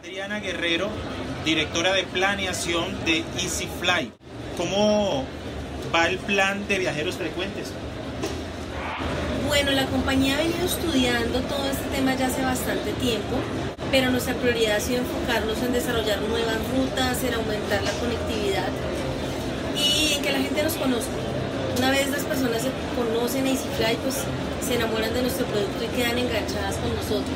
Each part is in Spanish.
Adriana Guerrero, directora de planeación de EasyFly. ¿Cómo va el plan de viajeros frecuentes? Bueno, la compañía ha venido estudiando todo este tema ya hace bastante tiempo, pero nuestra prioridad ha sido enfocarnos en desarrollar nuevas rutas, en aumentar la conectividad y en que la gente nos conozca. Una vez las personas se conocen a EasyFly, pues se enamoran de nuestro producto y quedan enganchadas con nosotros.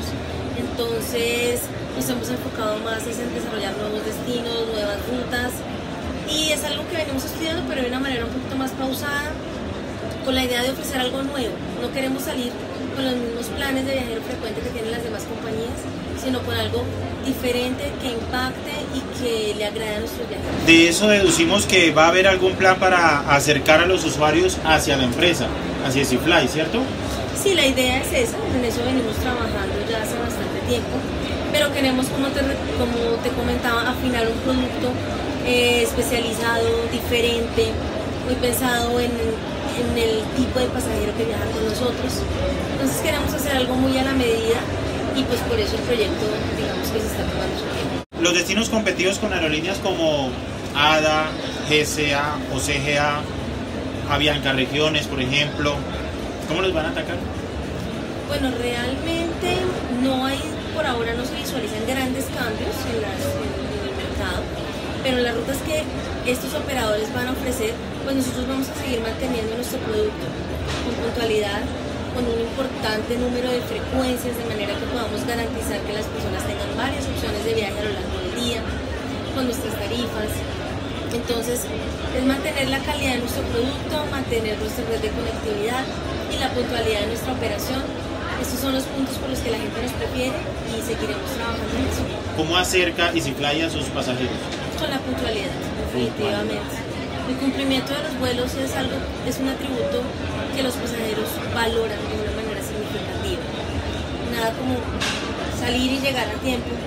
Entonces nos hemos enfocado más en desarrollar nuevos destinos, nuevas rutas, y es algo que venimos estudiando, pero de una manera un poquito más pausada, con la idea de ofrecer algo nuevo. No queremos salir con los mismos planes de viajero frecuente que tienen las demás compañías, sino con algo diferente que impacte y que le agrade a nuestros viajeros. De eso deducimos que va a haber algún plan para acercar a los usuarios hacia la empresa, hacia EasyFly, ¿cierto? Sí, la idea es esa, en eso venimos trabajando ya hace bastante tiempo, pero queremos, como te comentaba, afinar un producto especializado, diferente, muy pensado en el tipo de pasajero que viaja con nosotros. Entonces queremos hacer algo muy a la medida y pues por eso el proyecto, digamos, que se está tomando su tiempo. Los destinos competidos con aerolíneas como ADA, GSA o CGA, Avianca Regiones, por ejemplo, ¿cómo los van a atacar? Bueno, realmente no hay, por ahora no se visualizan grandes cambios en el mercado, pero las rutas que estos operadores van a ofrecer, pues nosotros vamos a seguir manteniendo nuestro producto con puntualidad, con un importante número de frecuencias, de manera que podamos garantizar que las personas tengan varias opciones de viaje a lo largo del día, con nuestras tarifas. Entonces, es mantener la calidad de nuestro producto, mantener nuestra red de conectividad y la puntualidad de nuestra operación. Estos son los puntos por los que la gente nos prefiere y seguiremos trabajando en eso. ¿Cómo acerca EasyFly a sus pasajeros? Con la puntualidad, definitivamente. El cumplimiento de los vuelos es un atributo que los pasajeros valoran de una manera significativa. Nada como salir y llegar a tiempo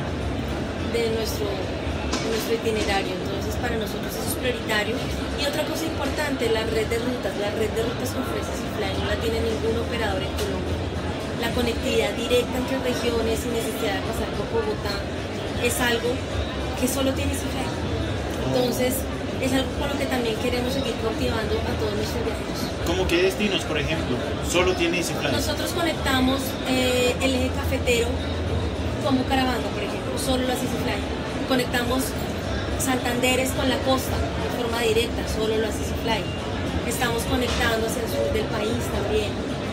de nuestro itinerario. Entonces, para nosotros eso es prioritario. Y otra cosa importante, la red de rutas que ofrece EasyFly no la tiene ningún operador en Colombia. La conectividad directa entre regiones sin necesidad de pasar por Bogotá es algo que solo tiene EasyFly. Entonces, es algo con lo que también queremos seguir cautivando a todos nuestros viajeros. ¿Cómo qué destinos, por ejemplo, solo tiene EasyFly? Nosotros conectamos el eje cafetero con Bucaramanga, por ejemplo, solo lo hace EasyFly. Conectamos Santanderes con la costa de forma directa, solo lo hace EasyFly. Estamos conectando hacia el sur del país también.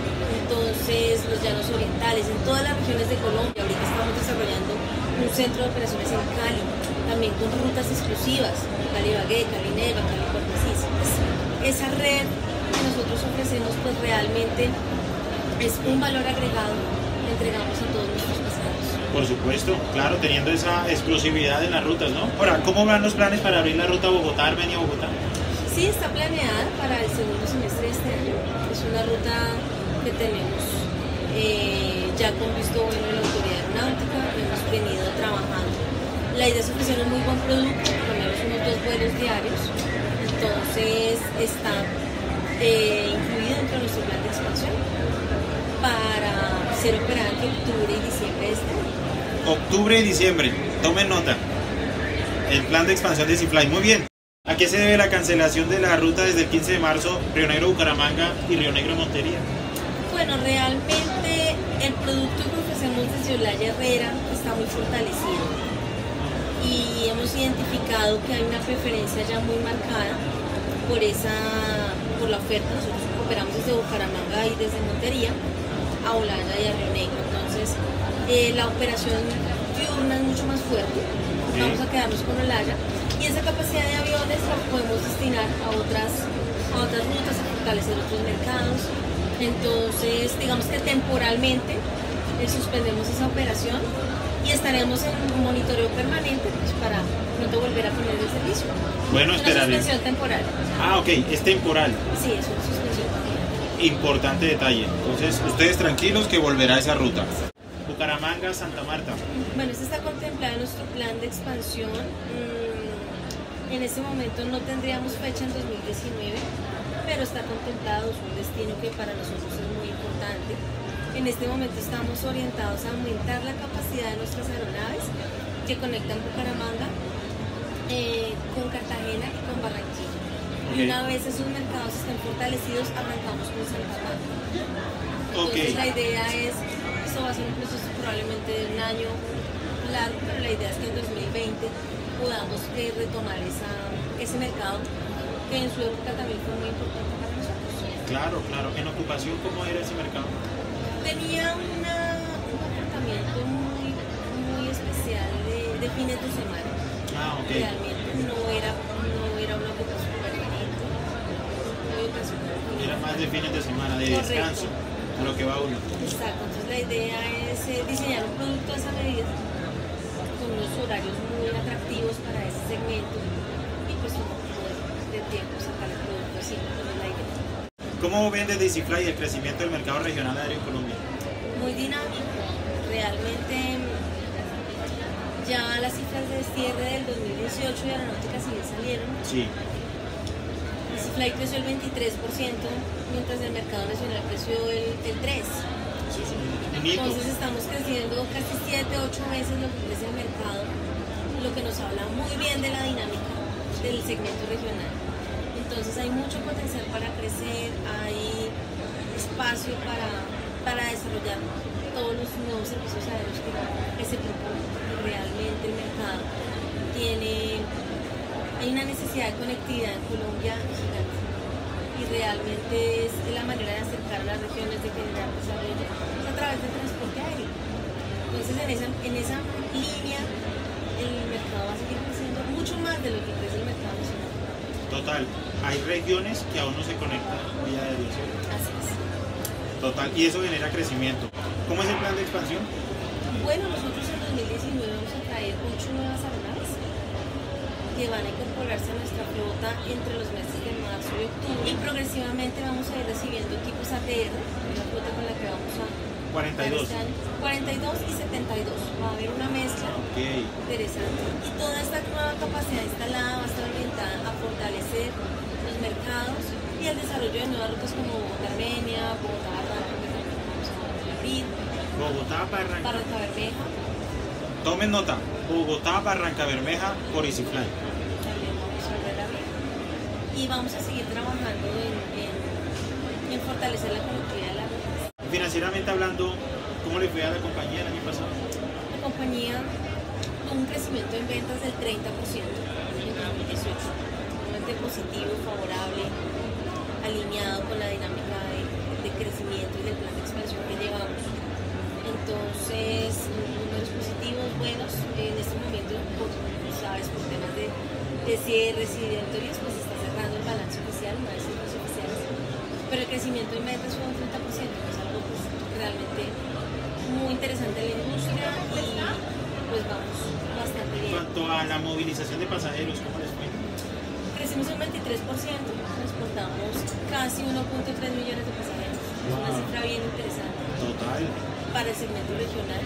Entonces, los llanos orientales, en todas las regiones de Colombia. Ahorita estamos desarrollando un centro de operaciones en Cali, también con rutas exclusivas, Cali-Ibagué, Cali-Neiva, Cali-Puerto Asís. Esa red que nosotros ofrecemos, pues realmente es un valor agregado que entregamos a todos nuestros pasajeros. Por supuesto, claro, teniendo esa exclusividad en las rutas, ¿no? Ahora, ¿cómo van los planes para abrir la ruta Bogotá-Armenia-Bogotá? Sí, está planeada para el segundo semestre de este año. Es una ruta que tenemos ya con visto bueno en la autoridad aeronáutica, hemos venido trabajando. La idea es ofrecer un muy buen producto, por lo menos unos 2 vuelos diarios. Entonces está incluido dentro de nuestro plan de expansión para ser operada entre octubre y diciembre de este año. Octubre y diciembre, tomen nota. El plan de expansión de EasyFly, muy bien. ¿A qué se debe la cancelación de la ruta desde el 15 de marzo, Río Negro-Bucaramanga y Río Negro-Montería? Bueno, realmente el producto que ofrecemos desde Olaya Herrera está muy fortalecido y hemos identificado que hay una preferencia ya muy marcada por la oferta. Nosotros operamos desde Bucaramanga y desde Montería a Olaya y a Río Negro. Entonces, la operación diurna es mucho más fuerte. Vamos a quedarnos con Olaya y esa capacidad de aviones la podemos destinar a otras rutas, a fortalecer otros mercados. Entonces, digamos que temporalmente suspendemos esa operación y estaremos en un monitoreo permanente pues, para pronto volver a poner el servicio. Bueno, esperaré. Una suspensión temporal. Ah, ok, es temporal. Sí, es una suspensión temporal. Importante detalle. Entonces, ustedes tranquilos que volverá esa ruta. Bucaramanga, Santa Marta. Bueno, este está contemplado en nuestro plan de expansión. En este momento no tendríamos fecha en 2019, pero está contemplado, es un destino que para nosotros es muy importante. En este momento estamos orientados a aumentar la capacidad de nuestras aeronaves que conectan Bucaramanga con Cartagena y con Barranquilla. Y una vez esos mercados estén fortalecidos, arrancamos con Santa Marta. Entonces la idea es, esto va a ser un proceso probablemente de un año largo, pero la idea es que en 2020 podamos retomar ese mercado que en su época también fue muy importante para nosotros. Claro, claro. ¿En ocupación cómo era ese mercado? Tenía un comportamiento muy especial de fines de semana. Realmente no era una ocupación permanente, muy ocasional. Era más de fines de semana, de Correcto. descanso, a lo que va uno. Exacto, entonces la idea es diseñar un producto a esa medida, con unos horarios muy atractivos para ese segmento y pues un poco de tiempo sacar el producto así, con la idea. ¿Cócómo ven desde EasyFly el crecimiento del mercado regional aéreo en Colombia? Muy dinámico, realmente ya las cifras de cierre del 2018 de Aeronáutica Civil salieron. Sí. EasyFly creció el 23%, mientras el mercado nacional creció el 3%. Entonces estamos creciendo casi 7-8 veces lo que crece el mercado, lo que nos habla muy bien de la dinámica del segmento regional. Entonces hay mucho potencial para crecer, hay espacio para desarrollar todos los nuevos servicios aéreos que se proponen. Realmente el mercado hay una necesidad de conectividad en Colombia gigante y realmente es la manera de acercar a las regiones, de generar desarrollo a través del transporte aéreo. Entonces en esa línea el mercado va a seguir creciendo mucho más de lo que crece el mercado nacional. Total, hay regiones que aún no se conectan vía aérea. Así es. Total, y eso genera crecimiento. ¿Cómo es el plan de expansión? Bueno, nosotros en 2019 vamos a traer 8 nuevas aeronaves que van a incorporarse a nuestra flota entre los meses de marzo y octubre, y progresivamente vamos a ir recibiendo equipos ATR, la flota con la que vamos a 42. este año, 42 y 72. Va a haber una mezcla interesante. Y toda esta nueva capacidad instalada va a estar orientada a fortalecer los mercados y el desarrollo de nuevas rutas como Bogotá-Armenia, Bogotá-Barranca, que también vamos a abrir. Bogotá-Barranca. Barranca-Bermeja. Tomen nota, Bogotá-Barranca-Bermeja por EasyFly. También vamos a volver a abrir. Y vamos a seguir trabajando en fortalecer la conectividad de las rutas. Financieramente hablando, ¿cómo le fue a la compañía el año pasado? La compañía tuvo un crecimiento en ventas del 30% en 2018, totalmente positivo, favorable, alineado con la dinámica de crecimiento y del plan de expansión que llevamos. Entonces, números positivos, buenos. En este momento, sabes, por temas de cierres y de auditorías, pues está cerrando el balance oficial, una vez los oficiales. Pero el crecimiento en ventas fue un 30%, que es algo pues, realmente muy interesante en la industria y pues vamos bastante bien. En cuanto a la movilización de pasajeros, ¿cómo les fue? Crecimos un 23%, transportamos casi 1.3 millones de pasajeros. Es una cifra bien interesante. Total. Para el segmento regional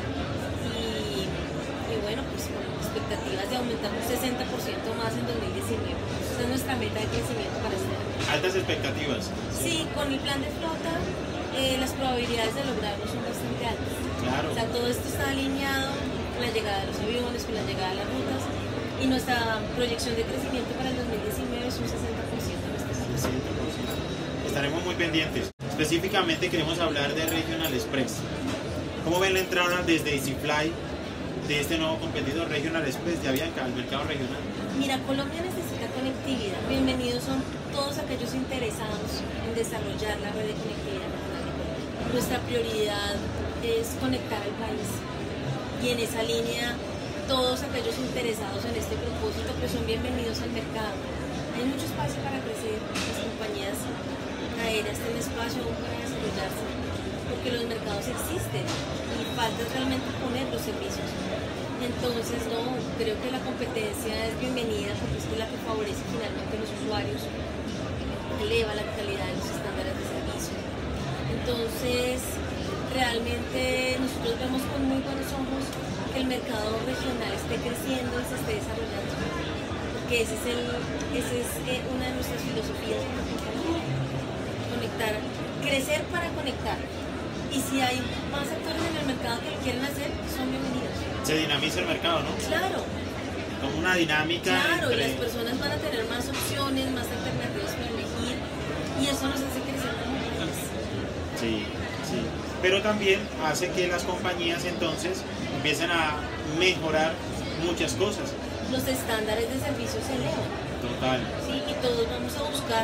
y bueno, pues con expectativas de aumentar un 60% más en 2019. Esa es nuestra meta de crecimiento para este año. Altas expectativas. Sí, con el plan de flota las probabilidades de lograrlo son bastante altas. Claro. O sea, todo esto está alineado con la llegada de los aviones, con la llegada de las rutas y nuestra proyección de crecimiento para el 2019 es un 60% en este año. 60%. Estaremos muy pendientes. Específicamente queremos hablar de Regional Express. ¿Cómo ven la entrada desde EasyFly de este nuevo competidor Regional Express de Avianca al mercado regional? Mira, Colombia necesita conectividad. Bienvenidos son todos aquellos interesados en desarrollar la red de conectividad nacional de Colombia. Nuestra prioridad es conectar al país y en esa línea todos aquellos interesados en este propósito pues son bienvenidos al mercado. Hay mucho espacio para crecer, las compañías aéreas tienen espacio aún para desarrollarse porque los mercados existen y falta realmente poner los servicios. Entonces, no, creo que la competencia es bienvenida porque es la que favorece finalmente a los usuarios, eleva la calidad de los estándares de servicio. Entonces, realmente nosotros vemos con muy buenos ojos que el mercado regional esté creciendo y se esté desarrollando, porque esa es una de nuestras filosofías de la compañía. Conectar, crecer para conectar. Y si hay más actores en el mercado que lo quieren hacer, son bienvenidos. Se dinamiza el mercado, ¿no? Claro. Como una dinámica. Claro, y las personas van a tener más opciones, más alternativas para elegir, y eso nos hace crecer como país. Sí, sí. Pero también hace que las compañías entonces empiecen a mejorar muchas cosas. Los estándares de servicio se elevan. Total. ¿Sí? Y todos vamos a buscar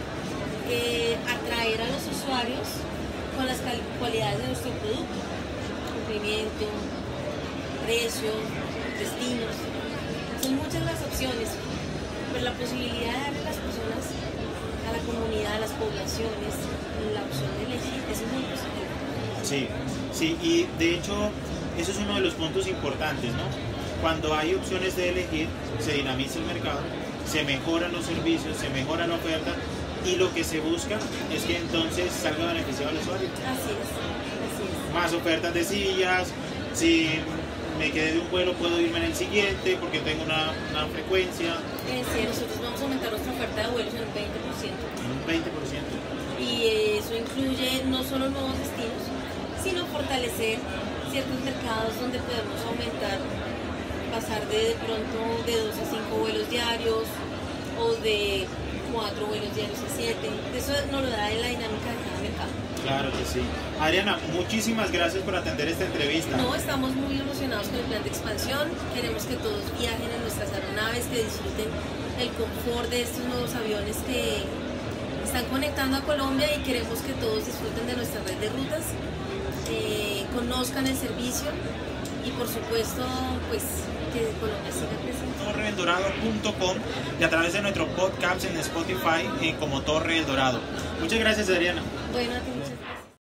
atraer a los usuarios con las cualidades de nuestro producto. Cumplimiento, precio, destinos. Son muchas las opciones, pero la posibilidad de darle a las personas, a la comunidad, a las poblaciones, la opción de elegir es muy positiva. Sí, sí, y de hecho eso es uno de los puntos importantes, ¿no? Cuando hay opciones de elegir, se dinamiza el mercado, se mejoran los servicios, se mejora la oferta y lo que se busca es que entonces salga beneficiado al usuario. Así es, así es. Más ofertas de sillas, si me quedé de un vuelo puedo irme en el siguiente porque tengo una frecuencia. Sí, nosotros vamos a aumentar nuestra oferta de vuelos en un 20%. En un 20%. Y eso incluye no solo nuevos destinos, sino fortalecer ciertos mercados donde podemos aumentar, pasar de pronto de 2 a 5 vuelos diarios o de 4 vuelos diarios a 7. Eso nos lo da en la dinámica de cada mercado. Claro que sí. Adriana, muchísimas gracias por atender esta entrevista. No, estamos muy emocionados con el plan de expansión. Queremos que todos viajen en nuestras aeronaves, que disfruten el confort de estos nuevos aviones que están conectando a Colombia, y queremos que todos disfruten de nuestra red de rutas, conozcan el servicio y por supuesto pues que Colombia siga creciendo. torreeldorado.com y a través de nuestro podcast en Spotify como Torre El Dorado. Muchas gracias, Adriana. Bueno, a ti muchas